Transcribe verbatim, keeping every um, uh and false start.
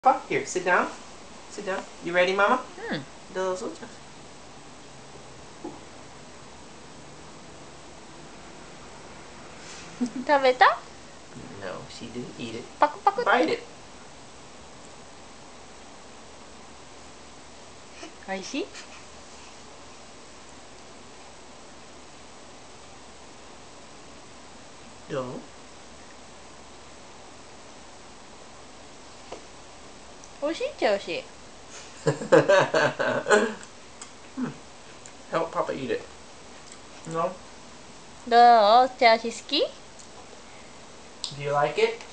Papa, here, sit down. Sit down. You ready, Mama? Hmm. De los otros. Tabeta? No, she didn't eat it. Paku paku. Bite it. Oishii? No. Oishiiっちゃ美味しい。 hmm. Help Papa eat it. No? どう？チャーシ好き？ Do you like it?